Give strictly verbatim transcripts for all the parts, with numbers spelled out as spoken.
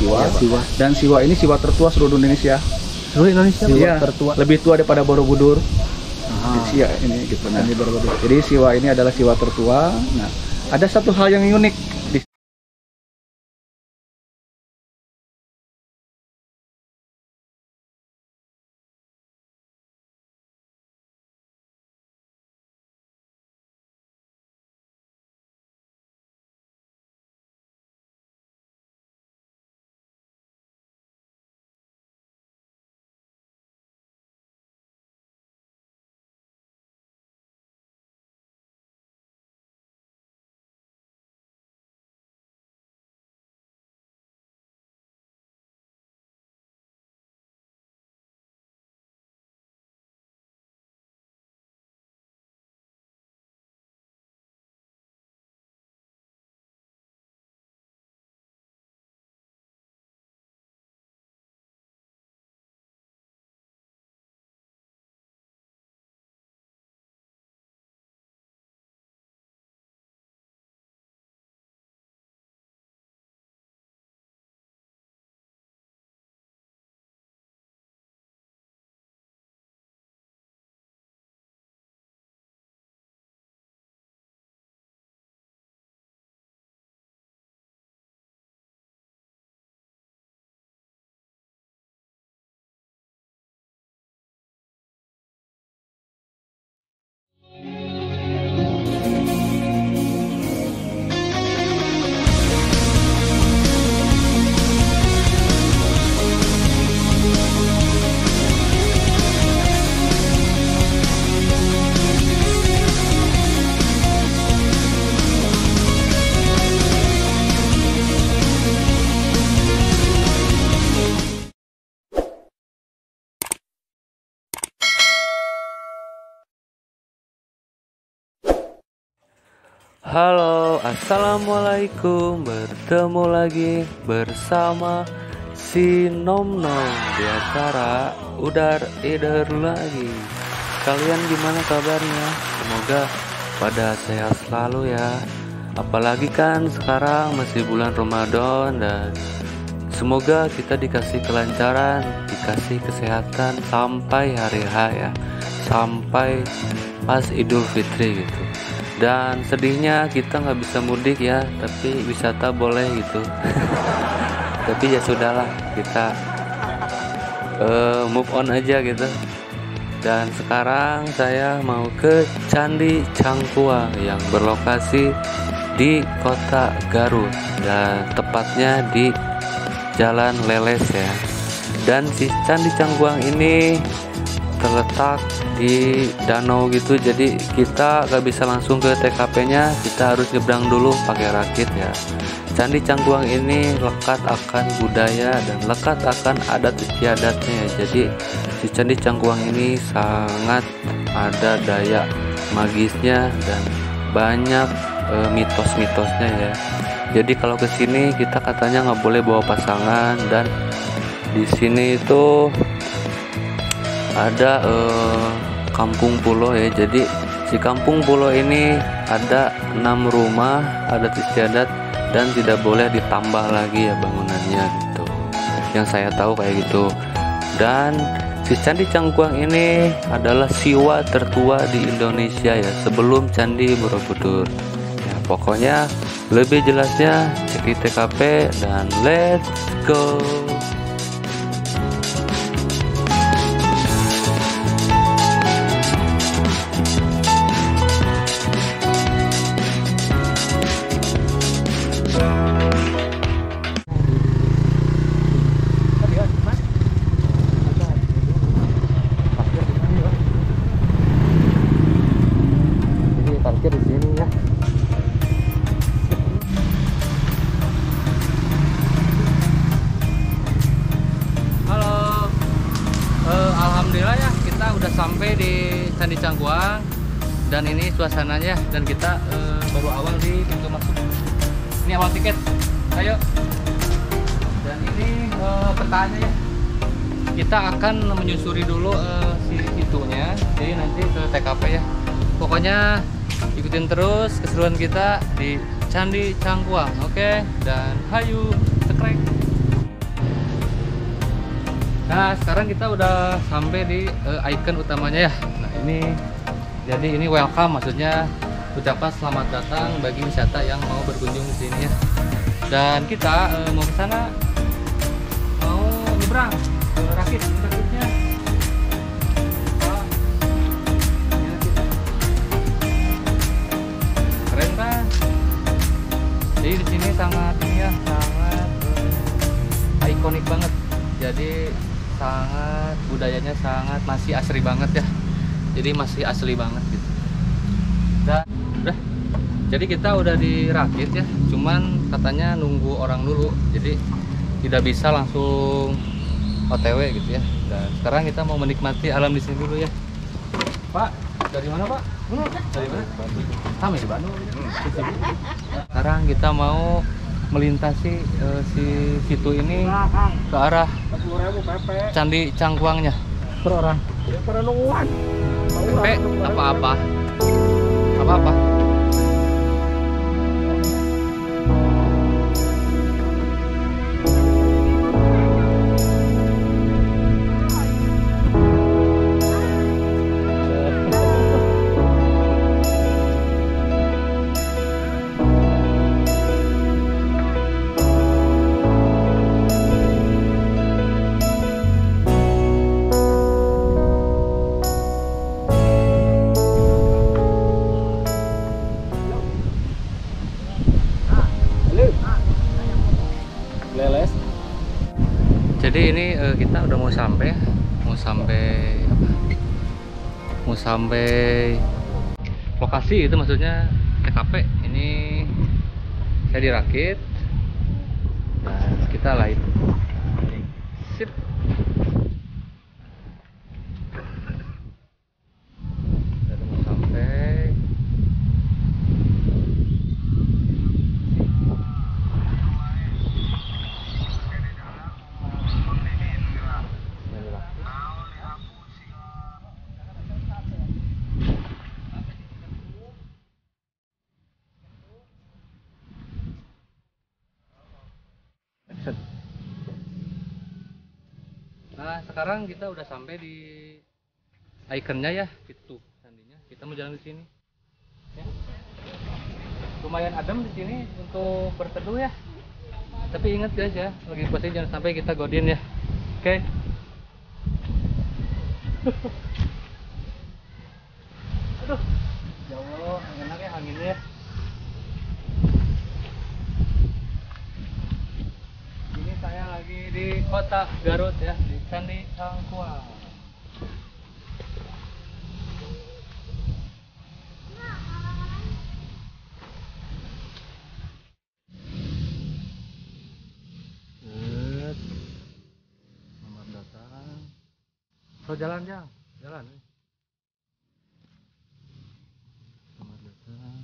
Siwa. Ya, Siwa. Dan Siwa ini Siwa tertua seluruh Indonesia. Seluruh Indonesia Iya, tertua. lebih tua daripada Borobudur. Ah. Iya ini gitu. Nah, Candi Borobudur. jadi Siwa ini adalah Siwa tertua. Nah, ada satu hal yang unik di Halo, assalamualaikum. Bertemu lagi bersama si Nom Nom di acara Udar Eder lagi. Kalian gimana kabarnya? Semoga pada sehat selalu ya. Apalagi kan sekarang masih bulan Ramadan, dan semoga kita dikasih kelancaran, dikasih kesehatan sampai hari H ya, sampai pas Idul Fitri gitu. Dan sedihnya kita nggak bisa mudik ya, tapi wisata boleh gitu. Tapi ya sudahlah, kita uh, move on aja gitu. Dan sekarang saya mau ke Candi Cangkuang yang berlokasi di Kota Garut, dan tepatnya di Jalan Leles ya. Dan si Candi Cangkuang ini terletak di danau gitu, jadi kita gak bisa langsung ke T K P-nya, kita harus nyebrang dulu pakai rakit ya. Candi Cangkuang ini lekat akan budaya dan lekat akan adat istiadatnya ya. Jadi si Candi Cangkuang ini sangat ada daya magisnya dan banyak e, mitos-mitosnya ya. Jadi kalau ke sini kita katanya nggak boleh bawa pasangan, dan di sini itu ada eh, kampung pulau ya. Jadi si kampung pulau ini ada enam rumah adat istiadat dan tidak boleh ditambah lagi ya bangunannya gitu. Yang saya tahu kayak gitu. Dan si Candi Cangkuang ini adalah siwa tertua di Indonesia ya, sebelum Candi Borobudur. Ya, pokoknya lebih jelasnya cek di T K P dan let's go. Parkir di sini ya. Halo, uh, alhamdulillah ya kita udah sampai di Candi Cangkuang, dan ini suasananya, dan kita uh, baru awal di pintu masuk. Ini awal tiket, ayo. Dan ini uh, petanya ya. Kita akan menyusuri dulu uh, si itunya, jadi nanti ke T K P ya. Pokoknya ikutin terus keseruan kita di Candi Cangkuang, oke? Dan hayu cekrek. Nah, sekarang kita udah sampai di uh, ikon utamanya ya. Nah, ini jadi ini welcome, maksudnya ucapan selamat datang bagi wisata yang mau berkunjung di sini ya. Dan kita uh, mau ke sana, mau nyebrang ke rakit, rakitnya. Keren kan? Jadi di sini sangat ini ya, sangat uh, ikonik banget. Jadi sangat budayanya sangat masih asri banget ya. Jadi masih asli banget gitu. Dan udah. Jadi kita udah di Rakit ya. Cuman katanya nunggu orang dulu. Jadi tidak bisa langsung O T W gitu ya. Dan sekarang kita mau menikmati alam di sini dulu ya. Pak, dari mana Pak? Dari mana? Kami di Bandung. Sekarang kita mau melintasi uh, si situ ini ke arah Candi Cangkuangnya. Per orang. P apa-apa? Apa-apa? Jadi ini uh, kita udah mau sampai, mau sampai apa? Mau sampai lokasi itu, maksudnya T K P. Ini saya di Rakit. Nah, kita lain. Sip. Kita udah mau sampai. Nah, sekarang kita udah sampai di ikonnya ya, itu sandinya. Kita mau jalan di sini. Ya. Lumayan adem di sini untuk berteduh ya. Tapi ingat guys ya, lagi puasa jangan sampai kita godin ya. Oke. Okay. Aduh, ya Allah, enak ya anginnya ya. Ini saya lagi di kota Garut ya, di Candi Cangkuang. Selamat datang. So jalan jang, jalan. Selamat datang.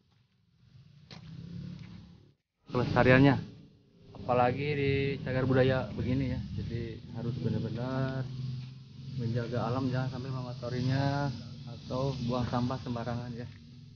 Kelestariannya, apalagi di cagar budaya begini ya, jadi harus benar-benar menjaga alam, jangan sampai mengotorinya atau buang sampah sembarangan ya.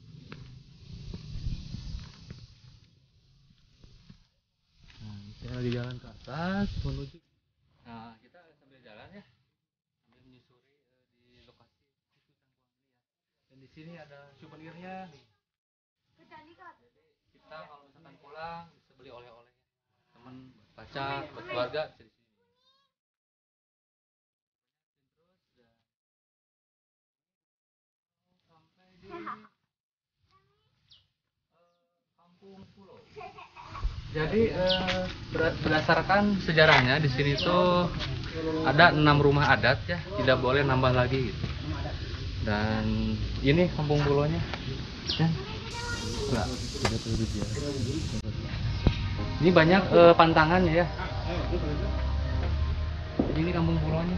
Nah, saya lagi jalan ke atas menuju. Nah, kita sambil jalan ya, sambil menyusuri uh, di lokasi situ Cangkuang ini ya. Dan di sini ada souvenirnya nih. Jadi kita kalau misalkan pulang bisa beli oleh-oleh teman, pacar, buat keluarga bisa di sini. Terus sampai di uh, Kampung Pulo. Jadi uh, berdasarkan sejarahnya di sini tuh ada enam rumah adat ya, tidak boleh nambah lagi gitu. Dan ini Kampung Pulonya. Ya. Enggak, tidak perlu dia. Ini banyak uh, pantangannya ya. Ini Kampung Pulonya.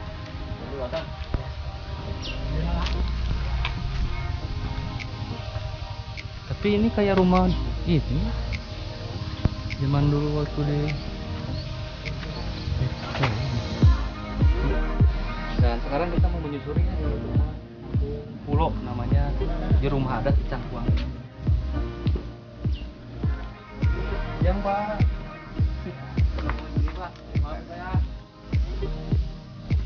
Tapi ini kayak rumah itu zaman dulu waktu di. Dan sekarang kita mau menyusuri ya, rumah Kampung Pulo namanya, di rumah adat Cangkuang. Yang Pak. Ini Pak, maaf saya.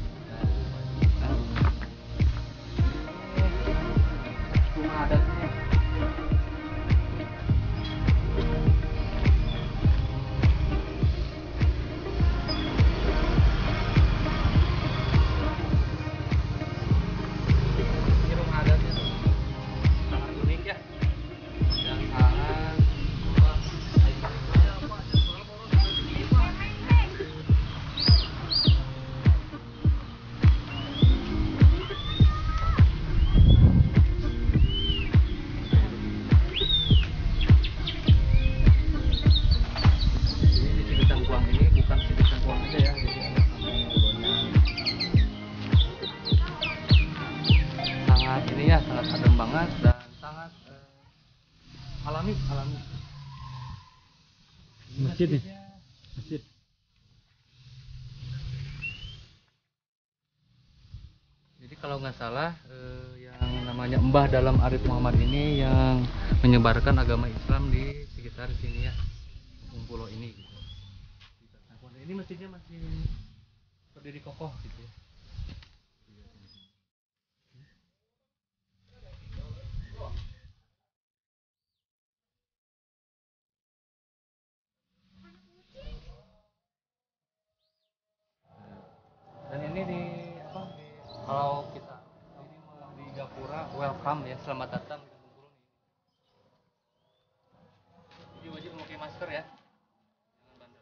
alami, alami. Masjid nih. Masjid. Jadi kalau nggak salah eh, yang namanya Mbah Dalam Arif Muhammad ini yang menyebarkan agama Islam di sekitar sini ya, pulau ini gitu. Ini masjidnya masih berdiri kokoh gitu ya. Dan ini di apa? Di, kalau kita ini di Gapura, welcome ya, selamat datang di Bengkulu nih. Jadi wajib memakai masker ya. Jangan bandel.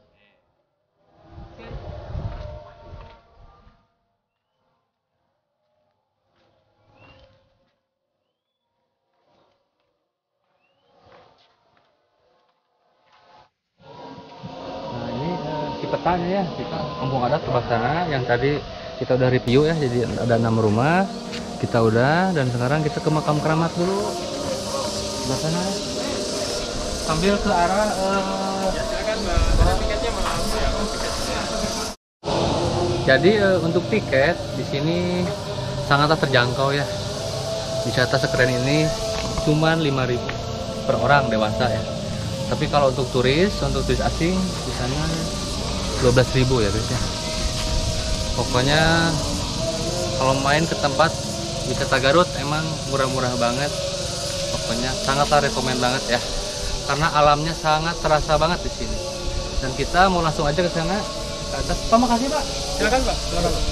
Nah ini eh, si petanya ya, kita kampung adat sebelah sana yang tadi kita udah review ya, jadi ada enam rumah kita udah, dan sekarang kita ke makam keramat dulu sebelah sana sambil ke arah eh, ya, silakan Mbak. Ada tiketnya malam ya, tiketnya. Jadi eh, untuk tiket di sini sangatlah terjangkau ya. Wisata sekeren ini cuman lima ribu per orang dewasa ya. Tapi kalau untuk turis, untuk turis asing di sana dua belas ribu ya guys ya. Pokoknya kalau main ke tempat wisata Garut emang murah-murah banget. Pokoknya sangatlah rekomen banget ya. Karena alamnya sangat terasa banget di sini. Dan kita mau langsung aja ke sana ke atas. Pak, makasih Pak. Silakan Pak. Silakan Pak.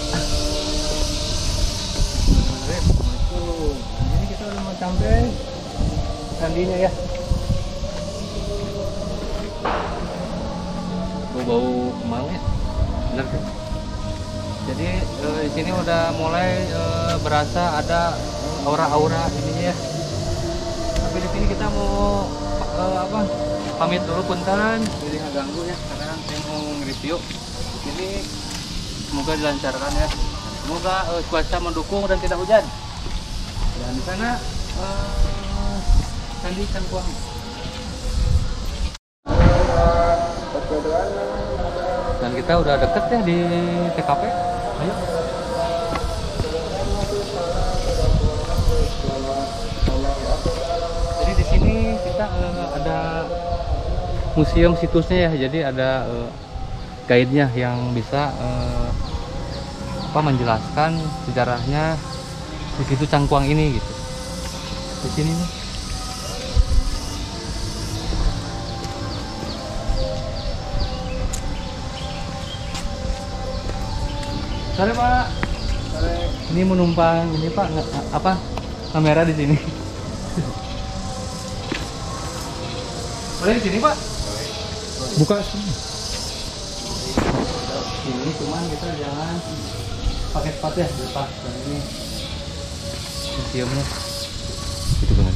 Ini kita udah mau sampai candinya ya. Bau-bau kemang ya. Benar kan? Jadi eh, di sini udah mulai eh, berasa ada aura-aura ininya ya. Tapi di sini kita mau eh, apa? Pamit dulu punten. Jadi nggak ganggu ya, karena saya mau nge-review. Di sini semoga dilancarkan ya. Semoga eh, cuaca mendukung dan tidak hujan. Dan di sana eh, Candi Cangkuang. Dan kita udah deket ya di T K P. Ayo. Jadi di sini kita uh, ada museum situsnya ya. Jadi ada uh, guide-nya yang bisa uh, apa menjelaskan sejarahnya di situ Cangkuang ini gitu. Di sini nih. Sore Pak. Sore. Ini menumpang ini Pak apa kamera di sini. Boleh di sini Pak? Buka. Ini cuman kita jangan pakai sepatu ya, lepas. Dan ini museumnya. Itu banget.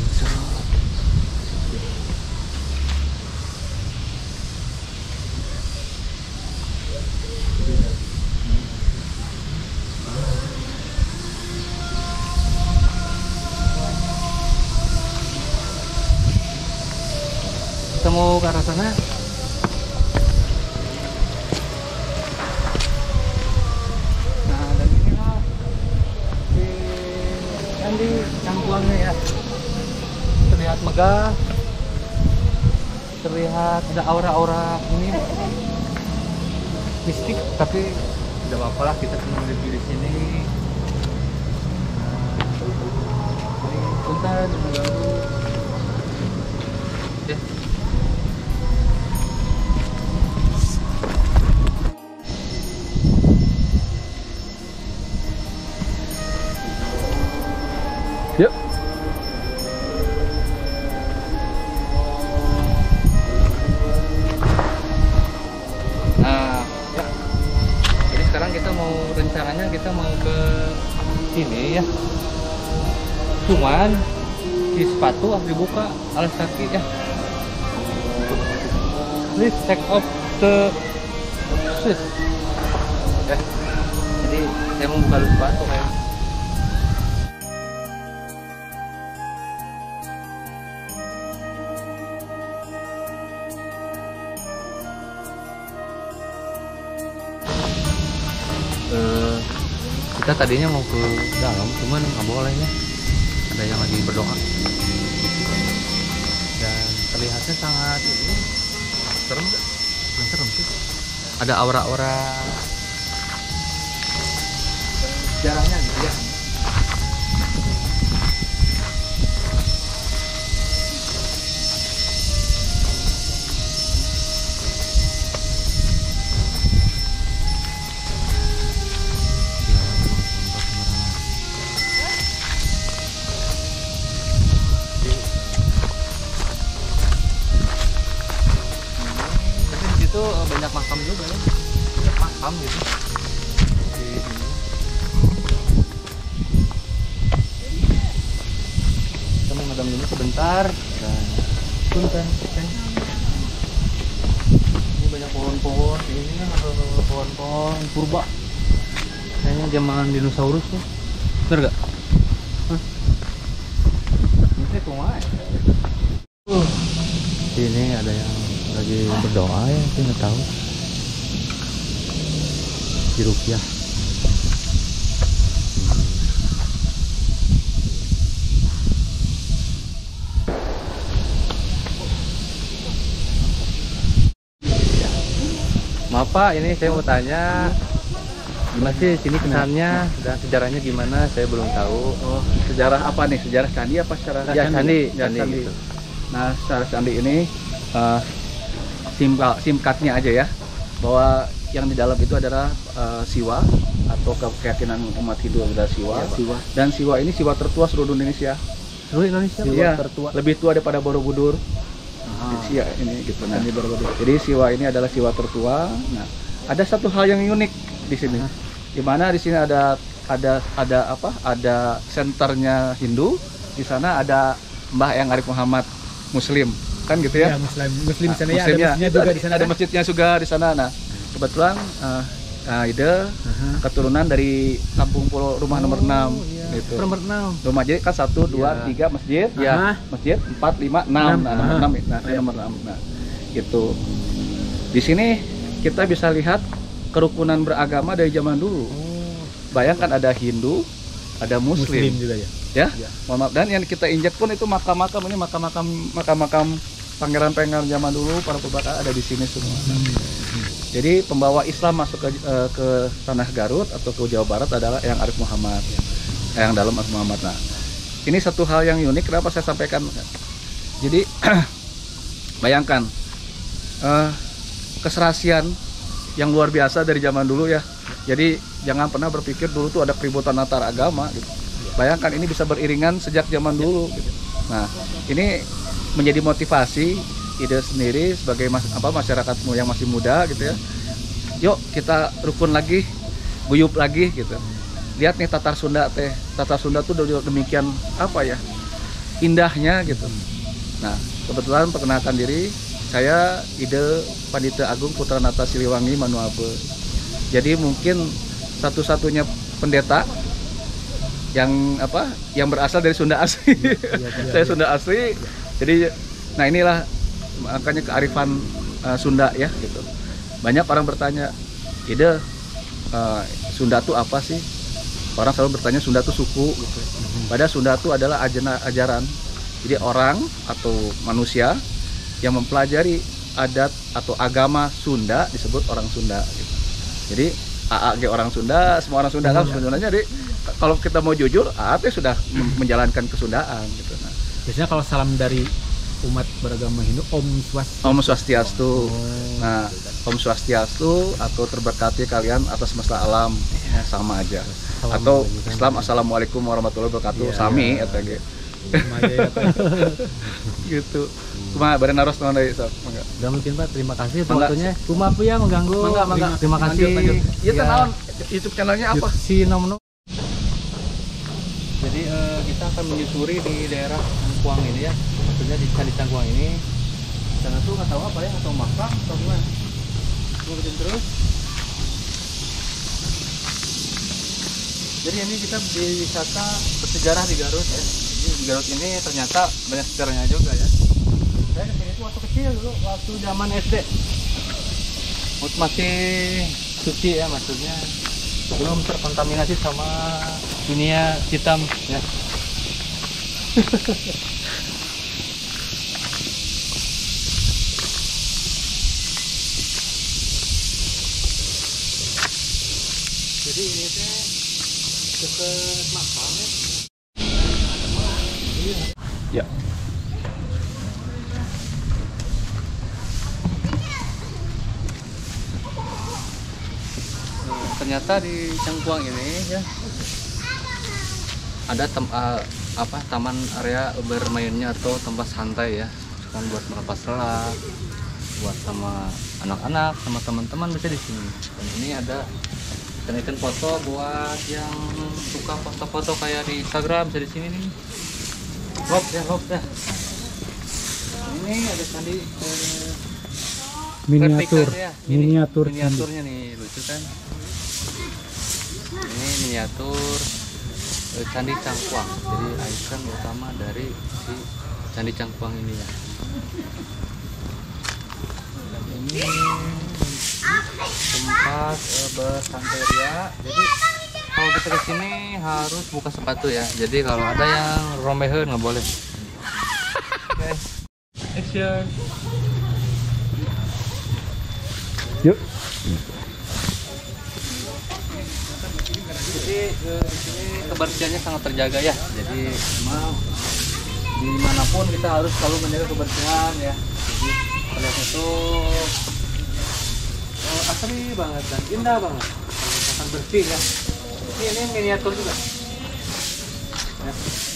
Kita mau ke arah sana. Nah, dan inilah di Candi Cangkuangnya ya. Terlihat megah, terlihat ada aura-aura ini mistik, tapi tidak apa-apa lah, kita cuma review di sini. Nah, ini punten mengganggu. Ya. Yuk. Nah, ya. Jadi sekarang kita mau rencananya kita mau ke sini ya. Cuman si sepatu harus dibuka, alas kaki ya. Please take off the shoes. Ya. Jadi saya mau buka dulu sepatu kayak. Kita tadinya mau ke dalam, cuman nggak boleh ya. Ada yang lagi berdoa. Dan terlihatnya sangat ini serem nggak? Bukan serem sih. Ada aura-aura Sejarahnya gitu ya. itu banyak makam juga ya, banyak makam gitu di sini. Kita mau ngadam dulu sebentar dan punten kan. Ini banyak pohon-pohon, ini kan ada pohon-pohon purba. Kayaknya zaman dinosaurus tuh, bener gak? Hah? Ini kumaha? Uh, ini ada yang lagi berdoa ya, saya nggak tahu. Di rupiah. Maaf Pak, ini saya mau tanya, gimana sih sini kesannya dan sejarahnya gimana? Saya belum tahu. Oh, sejarah apa nih? Sejarah candi apa secara Ya candi, Ya, candi. candi. Gitu. Nah, secara candi ini uh, simpel simkatnya aja ya, bahwa yang di dalam itu adalah uh, siwa atau keyakinan umat Hindu adalah siwa. Ya, siwa. Dan siwa ini siwa tertua seluruh Indonesia. Seluruh Indonesia Iya, tertua. lebih tua daripada Borobudur. Ah. Iya ini gitu. Nah, jadi siwa ini adalah siwa tertua. Nah, ada satu hal yang unik di sini. Ah. Di mana di sini ada ada ada apa? Ada senternya Hindu. Di sana ada Mbah Eyang Arif Muhammad Muslim. Kan gitu ya? Ya, muslim muslim di sana ya, ada Muslimnya. masjidnya juga di sana. Ada masjidnya juga di sana. Nah, kebetulan uh, uh, ide Aha. keturunan dari Kampung Pulau Rumah nomor enam iya. gitu. Nomor enam. Rumah jadi kan satu, dua, Ya. tiga masjid, Ya. Aha. masjid empat, lima, enam. Enam. Nah, nomor Aha. enam, nah, saya nomor enam. Nah, gitu. Di sini kita bisa lihat kerukunan beragama dari zaman dulu. Bayangkan ada Hindu, ada Muslim Muslim, juga ya. ya. Ya. Mohon maaf. Dan yang kita injak pun itu makam-makam ini makam-makam makam-makam pangeran-pangeran zaman dulu, para pembaka ada di sini semua. Nah, jadi pembawa Islam masuk ke, eh, ke tanah Garut atau ke Jawa Barat adalah Eyang Arif Muhammad, Eyang Dalem Arif Muhammad. Nah, ini satu hal yang unik. Kenapa saya sampaikan? Jadi bayangkan eh, keserasian yang luar biasa dari zaman dulu ya. Jadi jangan pernah berpikir dulu tuh ada keributan antar agama. Gitu. Bayangkan ini bisa beriringan sejak zaman dulu. Gitu. Nah, ini menjadi motivasi ide sendiri sebagai mas, apa masyarakatmu yang masih muda gitu ya. Yuk kita rukun lagi, guyup lagi gitu. Lihat nih Tatar Sunda teh. Tatar Sunda tuh demikian apa ya? Indahnya gitu. Nah, kebetulan perkenalkan diri, saya Ide Pandita Agung Putra Nata Siliwangi Manuape. Jadi mungkin satu-satunya pendeta yang apa? Yang berasal dari Sunda asli. Ya, ya, saya ya. Sunda asli. Jadi nah inilah makanya kearifan uh, Sunda ya gitu. Banyak orang bertanya, Ide uh, Sunda itu apa sih? Orang selalu bertanya Sunda itu suku gitu. Padahal Sunda itu adalah ajana, ajaran. Jadi orang atau manusia yang mempelajari adat atau agama Sunda disebut orang Sunda gitu. Jadi A A G orang Sunda, semua orang Sunda kan sebenarnya. Jadi kalau kita mau jujur, A A T sudah menjalankan kesundaan gitu. Nah, Biasanya kalau salam dari umat beragama Hindu, Om Swastiastu. Om Swastiastu. Oh. Nah, Om Swastiastu atau terberkati kalian atas semesta alam, ya, sama aja. Atau Islam Assalamualaikum warahmatullahi wabarakatuh, Iya, sami iya. eta ge. Sama aja ya, Pak. Gitu. Cuma badan naros naon deui sok, mangga. Udah mungkin Pak, terima kasih untuk Mangga. waktunya. Kumaha ya mengganggu. Mangga, mangga. Terima, terima kasih. Lanjut, lanjut. Ieu teh Ya. naon? YouTube channelnya apa? Si Nom Nom. Jadi eh, kita akan menyusuri di daerah Cangkuang ini ya, maksudnya di Candi Cangkuang ini. Sana tuh nggak tahu apa ya, atau makam atau gimana. Ikutin terus. Jadi ini kita di wisata bersejarah di Garut ya. Jadi di Garut ini ternyata banyak sejarahnya juga ya. Saya kesini tuh waktu kecil dulu, waktu zaman S D. Waktu masih suci ya maksudnya. belum terkontaminasi sama dunia hitam ya. Jadi ini teh deket makam ya. Ya. Nah, ternyata di Cangkuang ini ya ada tem uh, apa taman area bermainnya atau tempat santai ya, kan buat melepas lelah, buat sama anak-anak, sama teman-teman bisa di sini. Dan ini ada ikan-ikan foto buat yang suka foto-foto kayak di Instagram bisa di sini nih. Lop ya, lop ya. Ini ada candi eh, Miniatur, vertikal ya. Ini miniatur, miniaturnya nih lucu kan. Ini miniatur eh, Candi Cangkuang. Jadi ikon utama dari si Candi Cangkuang ini ya. Dan ini tempat eh, bersantai ria. Jadi kalau kita kesini harus buka sepatu ya. Jadi kalau ada yang rombeheun nggak boleh. Oke, action. Yuk. Jadi eh, di sini kebersihannya sangat terjaga ya. Jadi memang dimanapun kita harus selalu menjaga kebersihan ya. Jadi terlihat itu oh, asri banget dan indah banget. Kalau misalkan bersih ya. Ini, ini miniatur juga. Ya.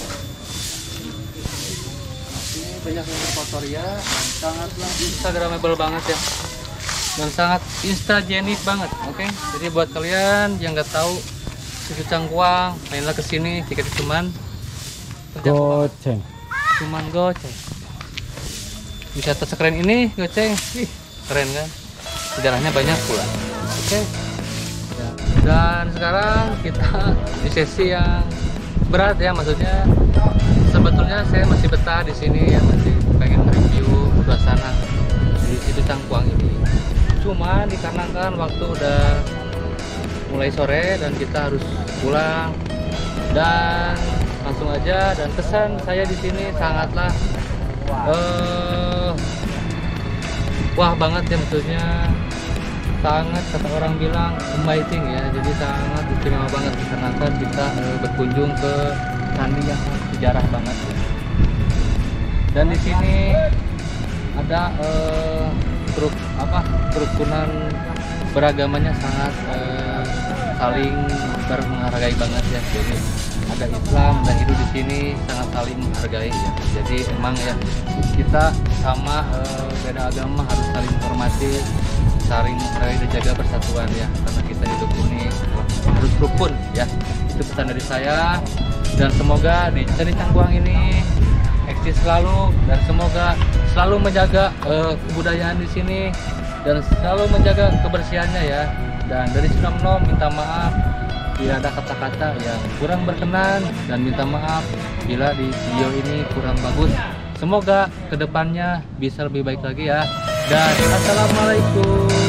Ini banyak yang foto ya, dan sangatlah instagramable banget ya. Dan sangat instagenik banget, oke? Okay? Jadi buat kalian yang nggak tahu Situ Cangkuang, mainlah kesini, tiketnya cuman Goceng. cuman goceng. Wisata sekeren ini goceng, ih keren kan? Sejarahnya banyak pula, oke? Okay? Ya. Dan sekarang kita di sesi yang berat ya, maksudnya sebetulnya saya masih betah di sini ya, masih pengen review suasana di Situ Cangkuang ini. Cuma dikarenakan waktu udah mulai sore dan kita harus pulang, dan langsung aja. Dan kesan saya di sini sangatlah uh, wah banget ya, maksudnya sangat, kata orang bilang amazing ya. Jadi sangat istimewa banget dikarenakan kita uh, berkunjung ke candi yang sejarah banget ya. Dan di sini ada uh, truk apa kerukunan beragamanya sangat eh, saling menghargai banget ya. Jadi ada Islam dan Hindu di sini sangat saling menghargai ya. Jadi emang ya kita sama eh, beda agama harus saling menghormati, saling menghargai dan jaga persatuan ya. Karena kita hidup ini harus rukun ya. Itu pesan dari saya, dan semoga di Candi Cangkuang ini eksis selalu, dan semoga selalu menjaga uh, kebudayaan di sini dan selalu menjaga kebersihannya ya. Dan dari Sinom Nom minta maaf bila ada kata-kata yang kurang berkenan, dan minta maaf bila di video ini kurang bagus. Semoga kedepannya bisa lebih baik lagi ya. Dan assalamualaikum.